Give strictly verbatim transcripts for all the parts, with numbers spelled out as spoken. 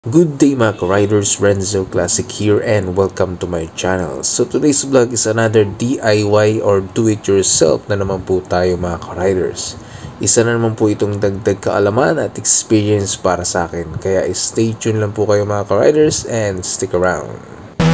Good day mga ka-riders, Renzo Classic here and welcome to my channel. So today's vlog is another D I Y or do-it-yourself na naman po tayo mga ka-riders. Isa na naman po itong dagdag kaalaman at experience para sa akin. Kaya stay tuned lang po kayo mga ka-riders and stick around.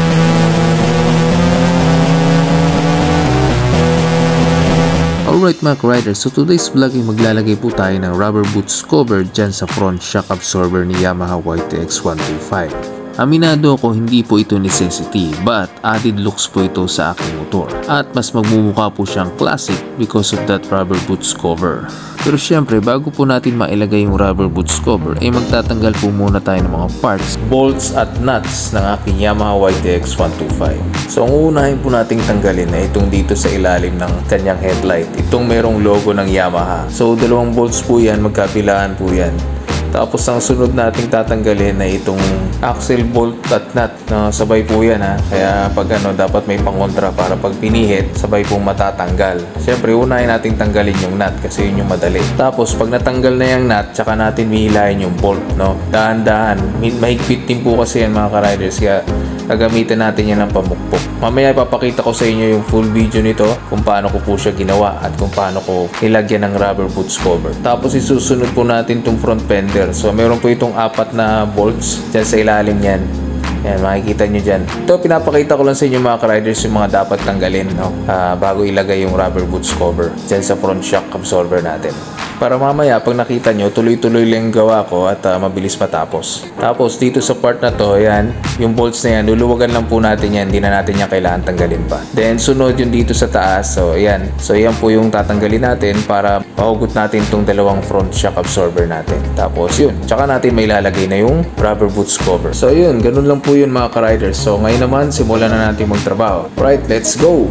Alright mga ka-riders, so today's vlog ay maglalagay po tayo ng rubber boots cover dyan sa front shock absorber ni Yamaha Y T X one twenty-five. Aminado ako hindi po ito necessity but added looks po ito sa aking motor at mas magmumukha po siyang classic because of that rubber boots cover. Pero syempre bago po natin mailagay yung rubber boots cover ay magtatanggal po muna tayo ng mga parts, bolts at nuts ng aking Yamaha Y T X one twenty-five. So ang uunahin po nating tanggalin ay itong dito sa ilalim ng kanyang headlight. Itong merong logo ng Yamaha. So dalawang bolts po yan, magkabilaan po yan. Tapos ang sunod nating tatanggalin ay itong axle bolt at nut na sabay po yan ha. Kaya pag ano dapat may pangontra para pag pinihit sabay pong matatanggal. Siyempre unahin nating tanggalin yung nut kasi yun yung madali. Tapos pag natanggal na yung nut tsaka natin mihilahin yung bolt no. Dahan-dahan. Mahigpit din po kasi yan mga ka-riders kaya gagamitin natin yan ng pamukpok. Mamaya ipapakita ko sa inyo yung full video nito kung paano ko po siya ginawa at kung paano ko nilagyan ng rubber boots cover. Tapos isusunod po natin itong front fender. So meron po itong apat na bolts dyan sa ilalim yan. Yan, makikita nyo dyan. Ito, pinapakita ko lang sa inyo mga ka-riders yung mga dapat tanggalin no? uh, bago ilagay yung rubber boots cover dyan sa front shock absorber natin. Para mamaya, pag nakita nyo, tuloy-tuloy lang gawa ko at uh, mabilis matapos. Tapos, dito sa part na to, yan, yung bolts na yan, luluwagan lang po natin yan. Hindi na natin yan kailangan tanggalin pa. Then, sunod yung dito sa taas. So, yan. So, yan po yung tatanggalin natin para mahugot natin itong dalawang front shock absorber natin. Tapos, yun. Tsaka natin may lalagay na yung rubber boots cover. So, yun. Ganun lang po yun mga ka-riders. So, ngayon naman, simulan na natin magtrabaho. Right, let's go!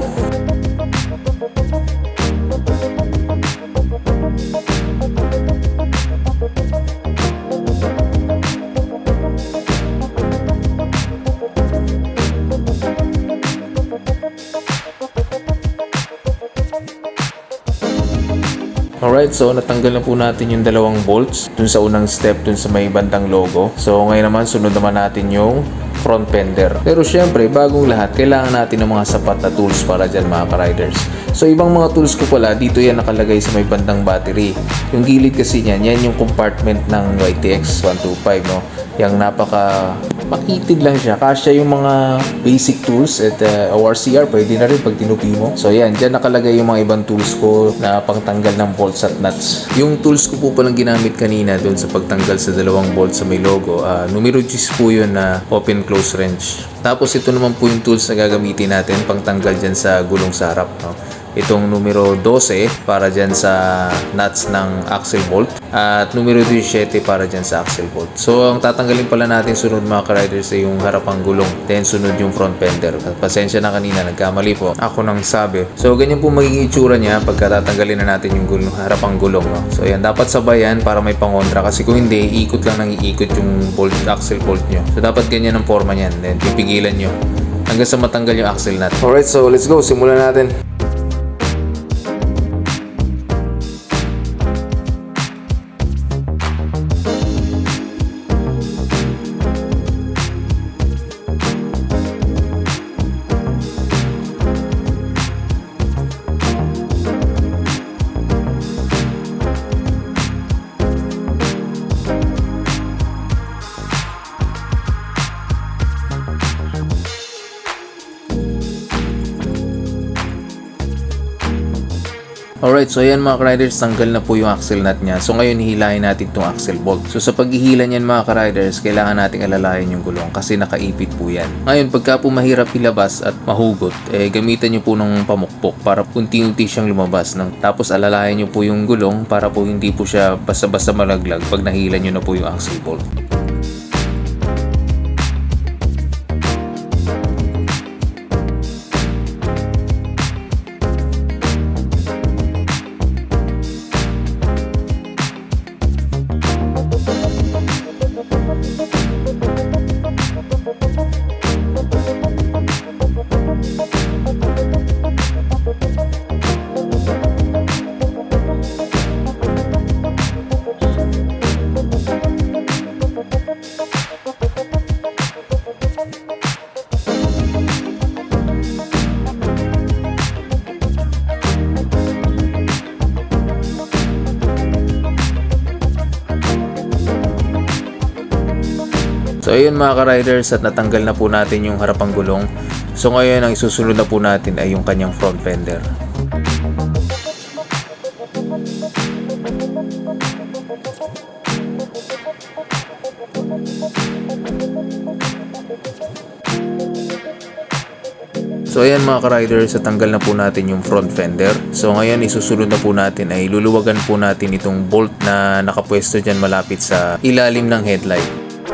Alright, so natanggal na po natin yung dalawang bolts dun sa unang step dun sa may bandang logo. So ngayon naman sunod naman natin yung front fender. Pero syempre bagong lahat kailangan natin ng mga sapat na tools para dyan mga ka-riders. So ibang mga tools ko pala dito yan nakalagay sa may bandang battery. Yung gilid kasi niyan, yan yung compartment ng Y T X one twenty-five no. Yang napaka makitid lang siya. Kasya yung mga basic tools at uh, O R C R pwede na rin pag tinupi mo. So yan, dyan nakalagay yung mga ibang tools ko na pangtanggal ng bolts at nuts. Yung tools ko po palang ginamit kanina doon sa pagtanggal sa dalawang bolts sa may logo. Uh, numero ten po yun na open close wrench. Tapos ito naman po yung tools na gagamitin natin pangtanggal dyan sa gulong sa harap. No? Itong numero twelve para dyan sa nuts ng axle bolt at numero seventeen para dyan sa axle bolt. So ang tatanggalin pala natin sunod mga ka-riders ay yung harapang gulong, then sunod yung front fender. Pasensya na kanina, nagkamali po ako ng sabi. So ganyan po magiging itsura niya pagka tatanggalin na natin yung gulong, harapang gulong no? So yan, dapat sabayan para may pangontra kasi kung hindi, ikot lang nang iikot yung bolt, axle bolt nyo. So dapat ganyan ang forma niyan, then pipigilan nyo hanggang sa matanggal yung axle nut. Alright, so let's go, simulan natin. Alright, so ayan mga ka-riders, tanggal na po yung axle nut niya. So ngayon hihilahin natin itong axle bolt. So sa paghihila niyan mga ka-riders, kailangan nating alalayan yung gulong kasi nakaipit po yan. Ngayon pagka po mahirap ilabas at mahugot, eh gamitan nyo po ng pamukpok para unti-unti siyang lumabas. Nang, tapos alalayan nyo po yung gulong para po hindi po siya basta-basta malaglag pag nahila nyo na po yung axle bolt. So ayun mga ka-riders, at natanggal na po natin yung harapang gulong. So ngayon ang isusunod na po natin ay yung kanyang front fender. So ayan mga ka-riders, at tanggal na po natin yung front fender. So ngayon isusunod na po natin ay luluwagan po natin itong bolt na nakapwesto dyan malapit sa ilalim ng headlight.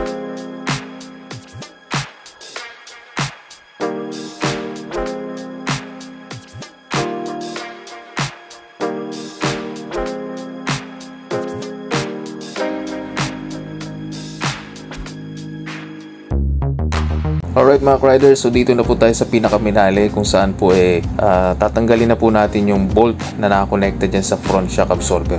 Alright mga riders, so dito na po tayo sa pinakaminali kung saan po eh uh, tatanggalin na po natin yung bolt na nakakonekta dyan sa front shock absorber.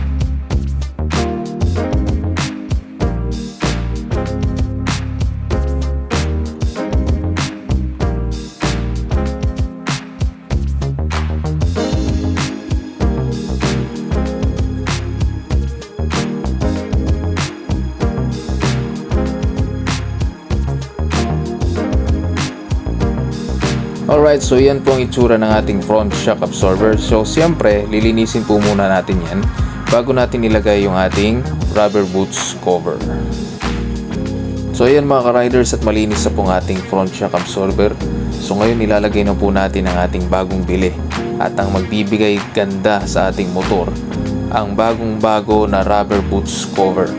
Alright, so yan po ang itsura ng ating front shock absorber. So siyempre, lilinisin po muna natin yan bago natin ilagay yung ating rubber boots cover. So ayan mga ka-riders, at malinis na po ang ating front shock absorber. So ngayon ilalagay na po natin ang ating bagong bili at ang magbibigay ganda sa ating motor, ang bagong bago na rubber boots cover.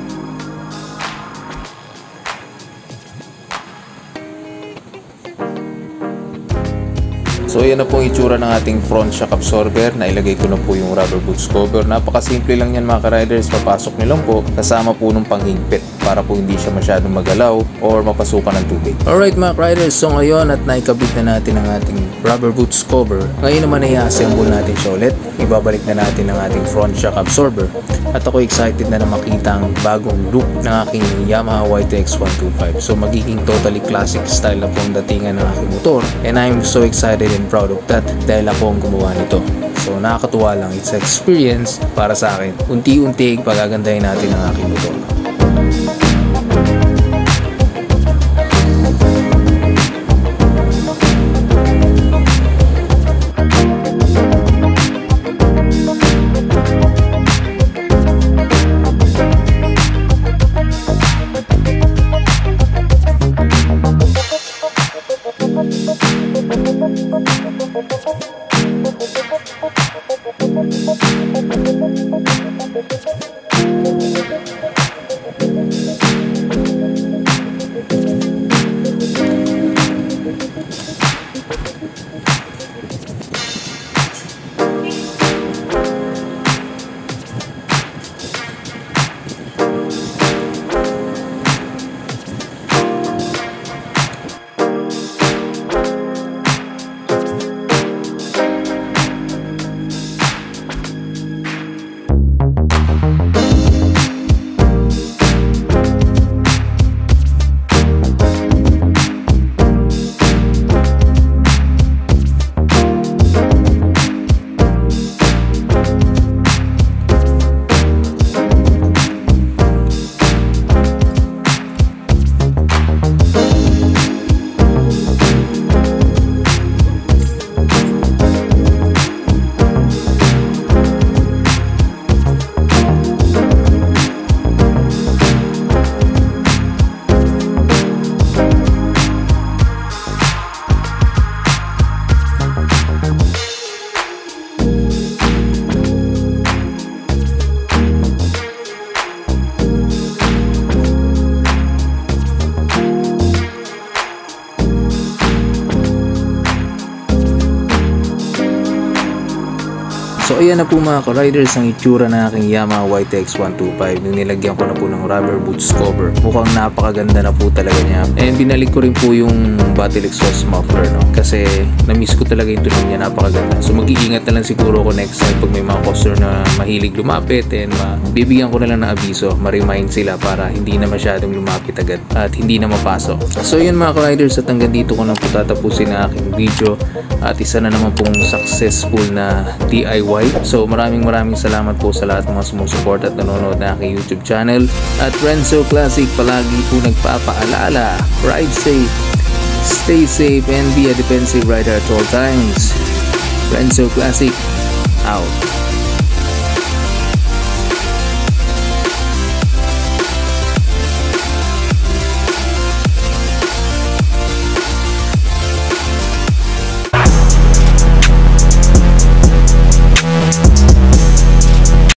So ayan na po ang itsura ng ating front shock absorber. Nailagay ko na po yung rubber boots cover. Napakasimple lang yan mga ka-riders. Papasok nyo lang po kasama po ng panghigpit para po hindi siya masyadong magalaw or mapasukan ng tubig. Alright mga riders, so ngayon at naikabit na natin ang ating rubber boots cover. Ngayon naman ay i-assemble natin siya ulit. Ibabalik na natin ang ating front shock absorber. At ako excited na na makita ang bagong look ng aking Yamaha Y T X one twenty-five. So magiging totally classic style na po ang datingan ng aking motor. And I'm so excited and proud of that dahil ako ang gumawa nito. So nakakatuwa lang, it's experience para sa akin. Unti-unti pagagandahin natin ang aking motor. So ayan na po mga ka-riders ang itsura ng aking Yamaha Y T X one twenty-five nung nilagyan ko na po ng rubber boots cover. Mukhang napakaganda na po talaga niya. And binalik ko rin po yung battle exhaust muffler, no? Kasi na-miss ko talaga yung tunog niya, napakaganda. So mag-iingat na lang siguro ko next time pag may mga customer na mahilig lumapit, and bibigyan ko na lang ng abiso, ma-remind sila para hindi na masyadong lumapit agad at hindi na mapasok. So yun mga ka-riders, at hanggang dito ko na po tatapusin ang aking video at isa na naman pong successful na D I Y Okay? So maraming maraming salamat po sa lahat ng mga sumusuport at nanonood na aking YouTube channel. At Renzo Classic palagi po nagpapaalala, ride safe, stay safe, and be a defensive rider at all times. Renzo Classic out.